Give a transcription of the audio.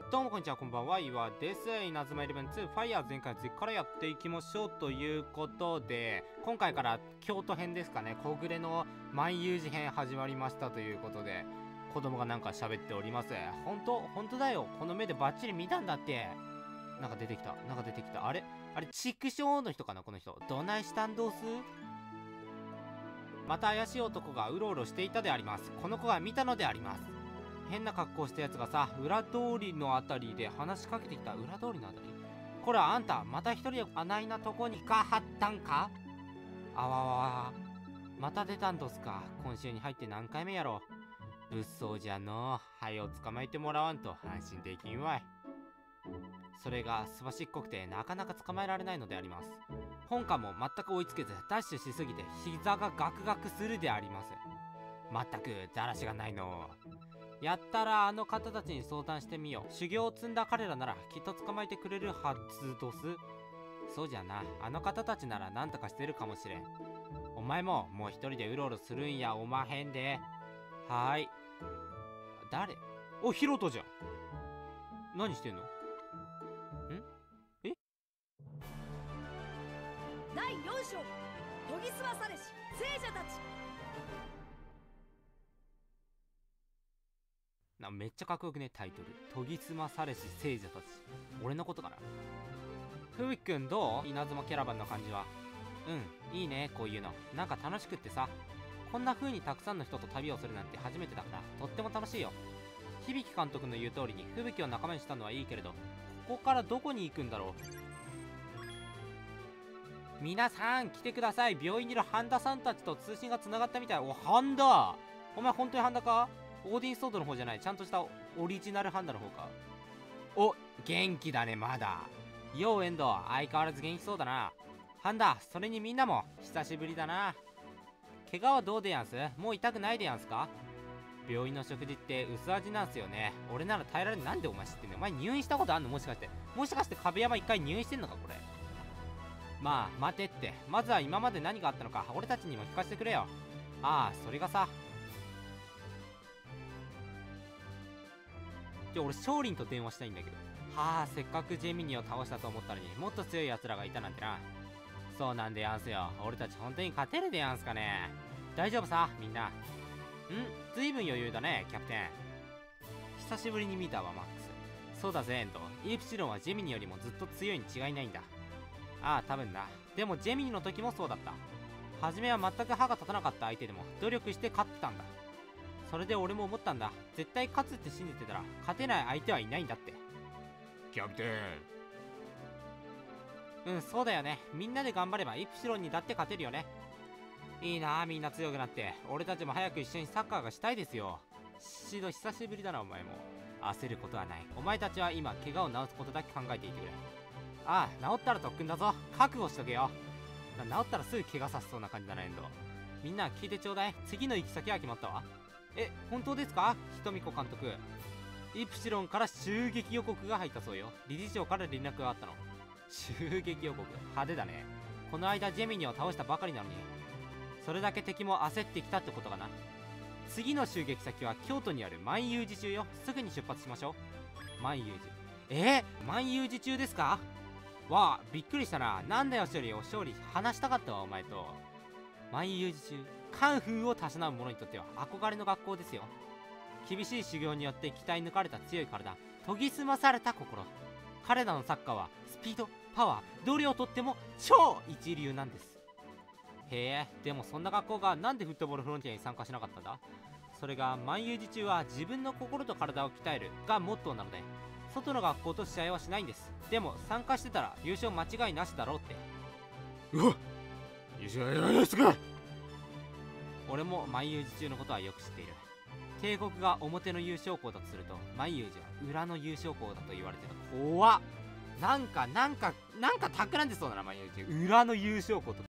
どうもこんにちは、こんばんは、岩です。稲妻イレブン2ファイヤー全開からやっていきましょうということで、今回から京都編ですかね、小暮の万有寺編始まりましたということで、子供がなんか喋っております。本当だよ、この目でバッチリ見たんだって。なんか出てきた、あれ畜生の人かな、この人。どないしたんどうす。また怪しい男がうろうろしていたであります。この子が見たのであります。変な格好したやつがさ、裏通りのあたりで話しかけてきた。裏通りのあたり、こらあんたまた一人であないなとこにかはったんか。あわわわ、また出たんどすか。今週に入って何回目やろ。物騒じゃのう。はよ捕まえてもらわんと安心できんわい。それがすばしっこくてなかなか捕まえられないのであります。本官も全く追いつけずダッシュしすぎて膝がガクガクするであります。まったくだらしがないの。やったらあの方たちに相談してみよう。修行を積んだ彼らならきっと捕まえてくれるはずどす。そうじゃな、あの方たちなら何とかしてるかもしれん。お前ももう一人でうろうろするんやおまへんで。はーい。誰？お、ヒロトじゃん。何してんの？ん？え？ 第4章、研ぎ澄まされし聖者たち。 めっちゃかっこよくね、タイトル。研ぎ澄まされし聖者たち。俺のことかな。ふうきくんどう？稲妻キャラバンの感じは。うん、いいね、こういうの。なんか楽しくってさ。こんな風にたくさんの人と旅をするなんて初めてだから、とっても楽しいよ。響監督の言う通りに吹雪を仲間にしたのはいいけれど、ここからどこに行くんだろう。皆さん来てください。病院にいる半田さんたちと通信がつながったみたい。お、半田、お前本当に半田か？オーディンソードの方じゃない、ちゃんとしたオリジナルハンダの方か。お、元気だね、まだ。ようエンド、相変わらず元気そうだな。ハンダ、それにみんなも久しぶりだな。怪我はどうでやんす？もう痛くないでやんすか？病院の食事って薄味なんすよね。俺なら耐えられん。なんでお前知ってんの？お前入院したことあんの？もしかして壁山一回入院してんのかこれ。まあ待てって、まずは今まで何があったのか俺たちにも聞かせてくれよ。ああ、それがさ、俺勝利と電話したいんだけど。はあ、せっかくジェミニを倒したと思ったのにもっと強い奴らがいたなんてな。そうなんでやんすよ。俺たち本当に勝てるでやんすかね。大丈夫さみんな。ずいぶん余裕だねキャプテン。久しぶりに見たわマックス。そうだぜエンド、イプシロンはジェミニよりもずっと強いに違いないんだ。ああ、多分な。でもジェミニの時もそうだった。初めは全く歯が立たなかった相手でも努力して勝ってたんだ。それで俺も思ったんだ。絶対勝つって信じてたら勝てない相手はいないんだって。 キャプテン。そうだよね。みんなで頑張ればイプシロンにだって勝てるよね。いいなあ、みんな強くなって。俺たちも早く一緒にサッカーがしたいですよ。シド久しぶりだな。お前も焦ることはない。お前たちは今怪我を治すことだけ考えていてくれ。ああ、治ったら特訓だぞ。覚悟しとけよ。治ったらすぐ怪我させそうな感じだなエンド。みんな聞いてちょうだい。次の行き先は決まったわ。本当ですか？ひとみこ監督。イプシロンから襲撃予告が入ったそうよ。理事長から連絡があったの。襲撃予告派手だね。この間ジェミニを倒したばかりなのに、それだけ敵も焦ってきたってことかな。次の襲撃先は京都にある万有寺中よ。すぐに出発しましょう。万有寺。万有寺中ですか？わあ、びっくりしたな。なんだよ勝利、話したかったわお前と。万有寺中、カンフーをたしなむ者にとっては憧れの学校ですよ。厳しい修行によって鍛え抜かれた強い体、研ぎ澄まされた心。彼らのサッカーはスピード、パワー、どれをとっても超一流なんです。へえ、でもそんな学校がなんでフットボールフロンティアに参加しなかったんだ？それが万有寺中は自分の心と体を鍛えるがモットーなので、外の学校と試合はしないんです。でも参加してたら優勝間違いなしだろうって。 ン。うわ、優勝やりますか？ 俺も万有寺中のことはよく知っている。帝国が表の優勝校だとすると、万有寺は裏の優勝校だと言われてた。怖っ。なんか企んでそうだな、万有寺。裏の優勝校と